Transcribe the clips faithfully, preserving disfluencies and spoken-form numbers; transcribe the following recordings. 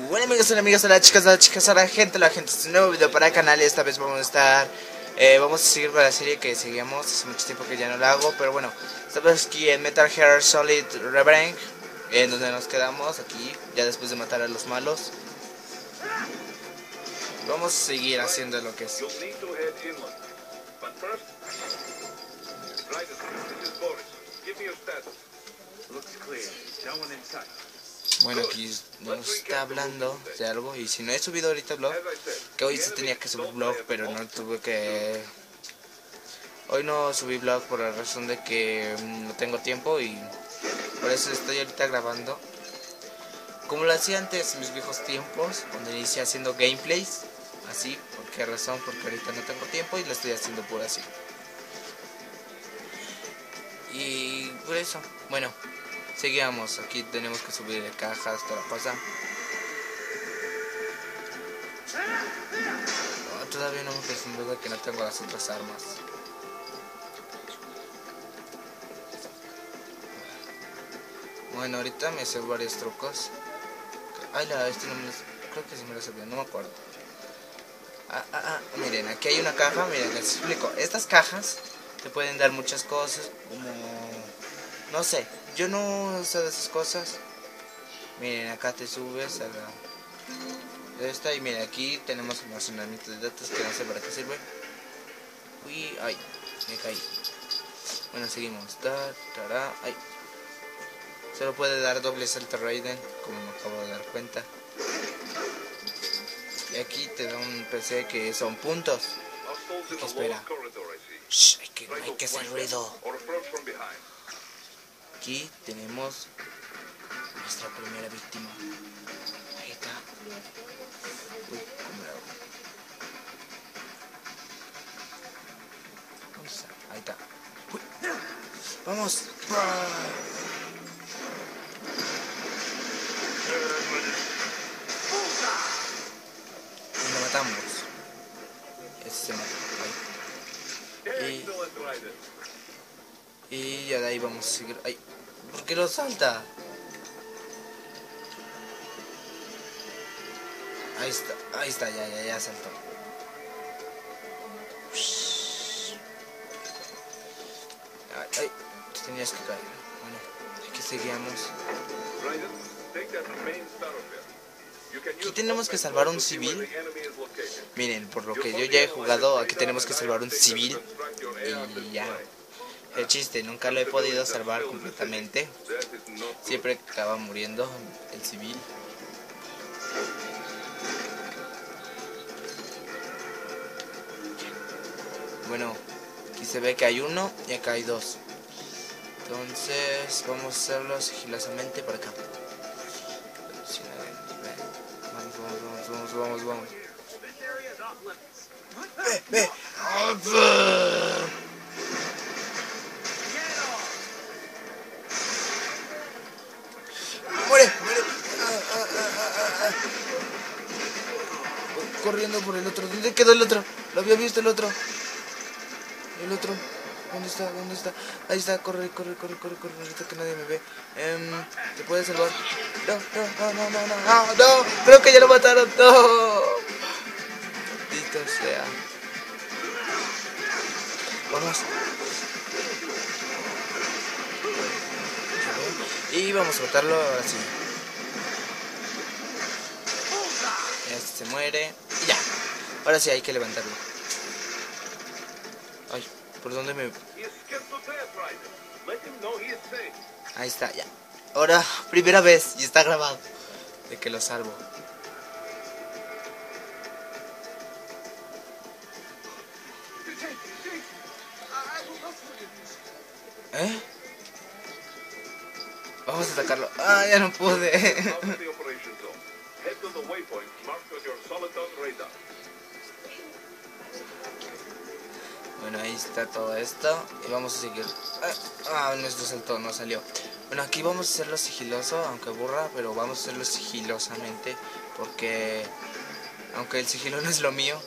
Bueno amigos, hola amigos, hola chicas, hola chicas, hola gente, hola gente, este es un nuevo video para el canal y esta vez vamos a estar, eh, vamos a seguir con la serie que seguimos, hace mucho tiempo que ya no la hago, pero bueno, estamos aquí en Metal Gear Solid Revengeance, en donde nos quedamos, aquí, ya después de matar a los malos. Vamos a seguir haciendo lo que es. Bueno, aquí nos está hablando de algo y si no he subido ahorita el vlog, que hoy sí tenía que subir vlog, pero no tuve que... Hoy no subí vlog por la razón de que no tengo tiempo y por eso estoy ahorita grabando. Como lo hacía antes en mis viejos tiempos, donde inicié haciendo gameplays, así, ¿por qué razón? Porque ahorita no tengo tiempo y lo estoy haciendo por así. Y por eso, bueno, seguimos, aquí tenemos que subir de cajas, toda la cosa. Oh, todavía no me puse en duda que no tengo las otras armas. Bueno, ahorita me sé varios trucos. Ay, la, este no me lo... Creo que sí me lo sabía, no me acuerdo. Ah, ah, ah, miren, aquí hay una caja, miren, les explico. Estas cajas te pueden dar muchas cosas, como... No sé, yo no sé de esas cosas. Miren, acá te subes a la... Esta, y miren, aquí tenemos almacenamiento de datos que no sé para qué sirve. Uy, ay, me caí. Bueno, seguimos. Ta, tará, ay. Solo puede dar doble salto Raiden, como me acabo de dar cuenta. Y aquí te da un P C que son puntos. ¿Qué espera? Shh, hay que, no hay que hacer ruido. Aquí tenemos nuestra primera víctima. Ahí está. Uy, ¿cómo la hago? Vamos a... Ahí está. Uy. Vamos. Y lo matamos. Ese se mata. Ahí. Y, y ya de ahí vamos a seguir. Ay, ¿por qué lo salta? Ahí está, ahí está, ya, ya, ya saltó. Ay, ay, tenías que caer. Bueno, aquí seguíamos. Aquí tenemos que salvar a un civil. Miren, por lo que yo ya he jugado, aquí tenemos que salvar a un civil. Y ya. El chiste, nunca lo he podido salvar completamente. Siempre acaba muriendo el civil. Bueno, aquí se ve que hay uno y acá hay dos. Entonces vamos a hacerlo sigilosamente por acá. Vamos, vamos, vamos, vamos, vamos. ¡Ve, ve! ¡Muere! ¡Muere! Ah, ah, ah, ah, ah. Corriendo por el otro. ¿Dónde quedó el otro? Lo había visto el otro. El otro. ¿Dónde está? ¿Dónde está? Ahí está. Corre, corre, corre, corre, corre. Ahorita que nadie me ve. Um, ¿Te puedes salvar? No, no, no, no, no, no. No, no. Creo que ya lo mataron. No. Maldito sea. Vamos. Y vamos a matarlo ahora sí. Este se muere. Y ya. Ahora sí hay que levantarlo. Ay, ¿por dónde me...? Ahí está, ya. Ahora, primera vez, y está grabado, de que lo salvo. ¿Eh? Vamos a atacarlo. Ah, ya no pude. Bueno, ahí está todo esto. Y vamos a seguir. Ah, nuestro saltó, no salió. Bueno, aquí vamos a hacerlo sigiloso, aunque aburra, pero vamos a hacerlo sigilosamente. Porque, aunque el sigilo no es lo mío.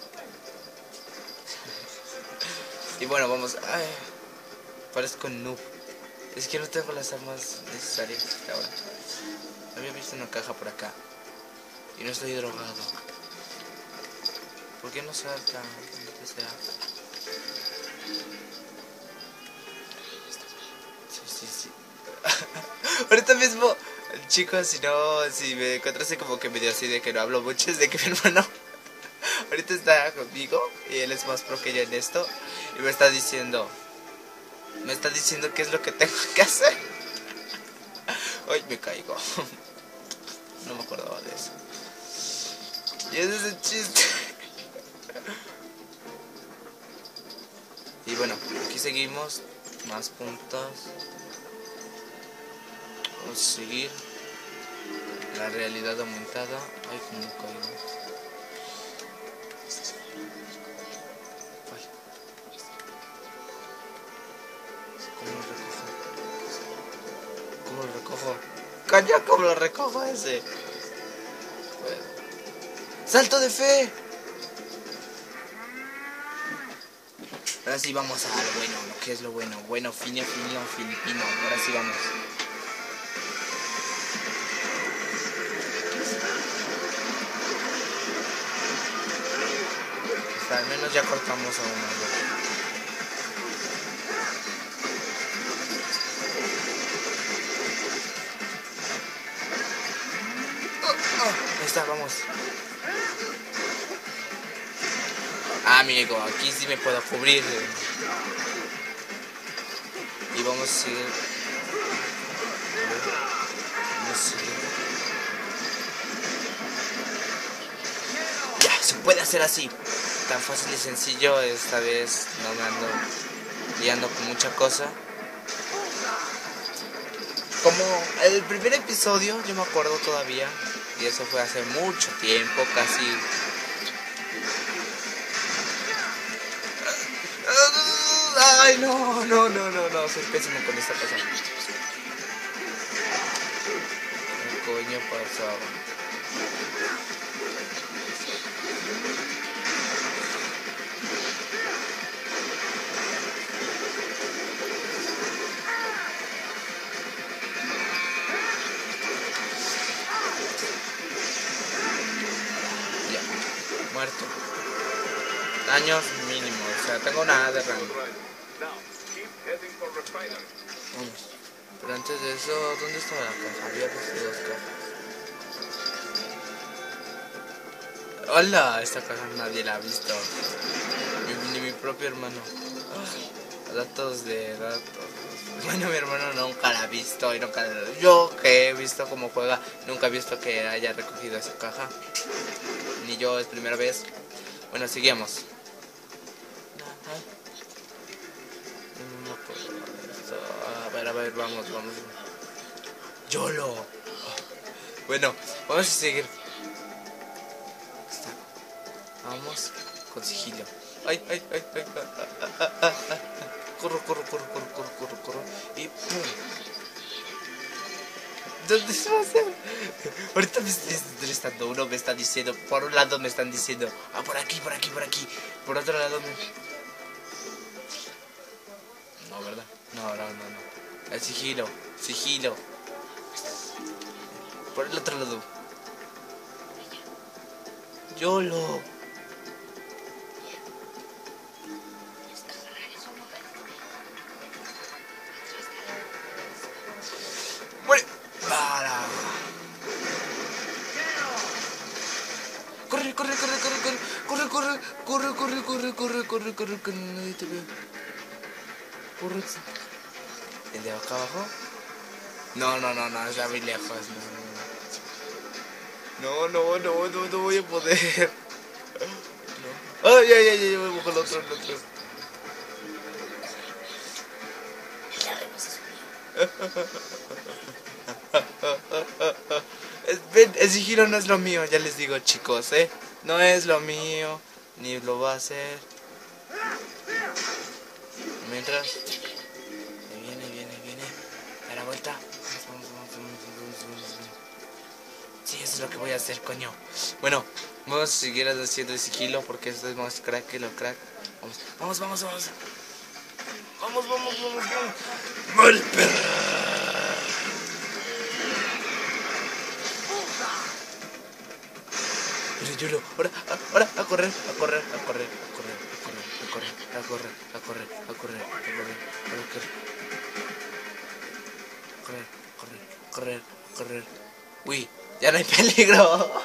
Y bueno, vamos. Ay, parezco noob. Es que no tengo las armas necesarias ahora. Había visto una caja por acá. Y no estoy drogado. ¿Por qué no salta? ¿Qué sea? Sí, sí, sí. Ahorita mismo, chicos, si no, si me encuentras como que medio así de que no hablo mucho, es de que mi hermano ahorita está conmigo y él es más pro que yo en esto y me está diciendo, me está diciendo qué es lo que tengo que hacer. Ay, me caigo. No me acordaba de eso. Y ese es el chiste. Y bueno, aquí seguimos. Más puntos. Vamos a seguir. La realidad aumentada. Ay, como caigo. Ay. ¿Cómo lo recojo? ¿Cómo lo recojo? ¡Calla! ¿Cómo lo recojo ese? Bueno. ¡Salto de fe! Ahora sí vamos a lo bueno, lo que es lo bueno. Bueno, finio, finio, filipino. Ahora sí vamos. Pues al menos ya cortamos a uno. Oh, oh, ahí está, vamos. Ah, amigo, aquí sí me puedo cubrir. Y vamos a seguir. Vamos a seguir. Ya, se puede hacer así. Tan fácil y sencillo. Esta vez no me ando liando con mucha cosa. Como el primer episodio, yo me acuerdo todavía. Y eso fue hace mucho tiempo, casi. Ay, no, no, no, no, no, soy pésimo con esta cosa. ¿Qué coño pasaba? Ya, muerto. Daños mínimos, o sea, tengo nada de rango. Vamos. Pero antes de eso, ¿dónde estaba la caja? Había visto dos cajas. ¡Hola! Esta caja nadie la ha visto. Ni, ni mi propio hermano. Oh, datos de datos. Bueno, mi hermano nunca la ha visto y nunca la... Yo que he visto cómo juega, nunca he visto que haya recogido esa caja. Ni yo, es primera vez. Bueno, seguimos. A ver, a ver, vamos, vamos. YOLO. Bueno, vamos a seguir. Vamos con sigilo. Ay, ay, ay, ay, ay, ay, ay, ay. Corro, corro, corro, corro, corro, corro, corro. Y pum. ¿Dónde se va a hacer? Ahorita me estoy entrevistando. Uno me está diciendo, por un lado me están diciendo, ah, por aquí, por aquí, por aquí. Por otro lado me... No, ¿verdad? No, no, no, no. El sigilo, sigilo. Por el otro lado. YOLO. Muere. Para. Corre, corre, corre, corre, corre, corre, corre, corre, corre, corre, corre, corre, corre, corre, nadie te ve. Corre. ¿El de acá abajo? No, no, no, no, está muy lejos. No, no, no, no, no voy a poder. No. Ay, ay, ay, ay, voy con el otro, el otro. Ven, el sigilo no es lo mío, ya les digo, chicos, eh. No es lo mío, ni lo va a hacer. Mientras. Viene, viene, viene. Da la vuelta. Sí, eso es lo que voy a hacer, coño. Bueno, vamos a seguir haciendo el sigilo porque esto es más crack que lo crack. Vamos, vamos, vamos, vamos. Vamos, vamos, vamos, vamos. ¡Muere, perra! Mira, Yulo, ahora, ahora, a correr, a correr, a correr, a correr, a correr, a correr, a correr, a correr, a correr, a correr, a correr, correr, correr, correr, correr. Uy, ya no hay peligro.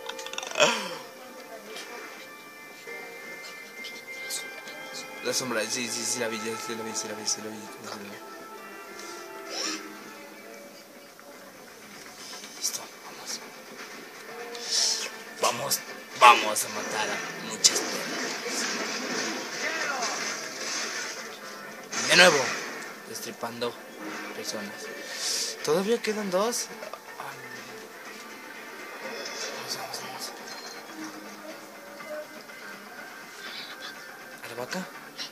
La sombra, sí, sí, sí la vi, sí la vi, sí la vi, sí la vi, sí la vi. Listo, vamos. Vamos, vamos a matar a muchas personas. De nuevo, destripando personas. ¿Todavía quedan dos? Vamos, vamos, vamos. ¿A la vaca?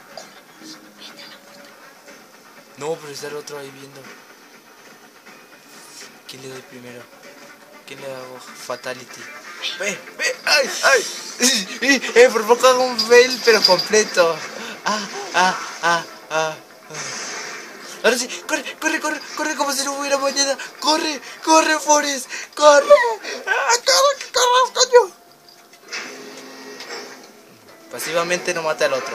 No, pero está el otro ahí viendo. ¿Quién le doy primero? ¿Quién le hago fatality? ¡Ve! ¡Ve! ¡Ay! ¡Ay! Eh, por poco hago un fail, pero completo. ¡Ah! ¡Ah! ¡Ah! ¡Ah! Ahora sí, corre, corre, corre, corre como si no hubiera mañana. Corre, corre, Forrest, corre. ¡Ah, corre, corre, coño! Pasivamente no mata al otro.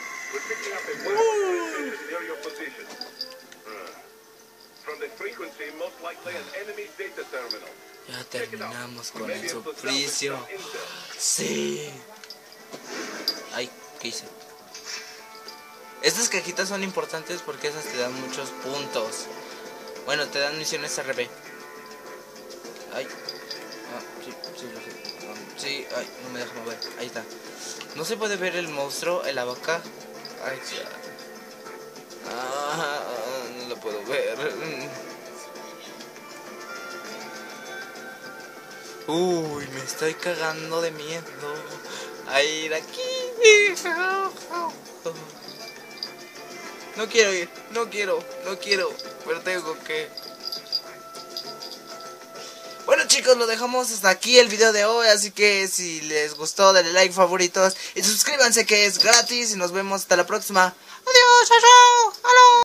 Ya terminamos con el suplicio. Sí. Ay, ¿qué hice? Estas cajitas son importantes porque esas te dan muchos puntos. Bueno, te dan misiones R B. Ay. Ah, sí, sí, lo sé. Sí, ay, no me deja mover. Ahí está. No se puede ver el monstruo en la vaca. Ay, ya. Ah, no lo puedo ver. Uy, me estoy cagando de miedo. A ir aquí. No quiero ir, no quiero, no quiero, pero tengo que. Bueno chicos, lo dejamos hasta aquí el video de hoy, así que si les gustó dale like, favoritos y suscríbanse que es gratis y nos vemos hasta la próxima. Adiós, chao, chao.